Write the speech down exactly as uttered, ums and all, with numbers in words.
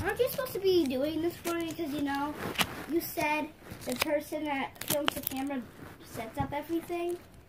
Aren't you supposed to be doing this for me? Because, you know, you said the person that films the camera sets up everything.